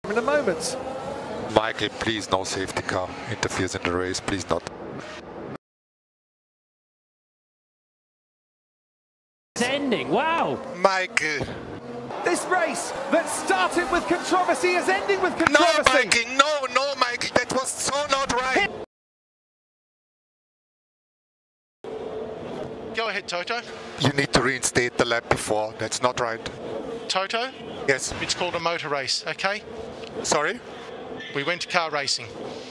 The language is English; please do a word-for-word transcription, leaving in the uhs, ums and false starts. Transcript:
in a moment. Michael, please, no safety car interferes in the race, please not. It's ending, wow! Michael! This race that started with controversy is ending with controversy! No, Michael, no, no, Michael, that was so not right! Go ahead, Toto. You need to reinstate the lap before, that's not right. Toto? Yes. It's called a motor race, okay? Sorry? We went to car racing.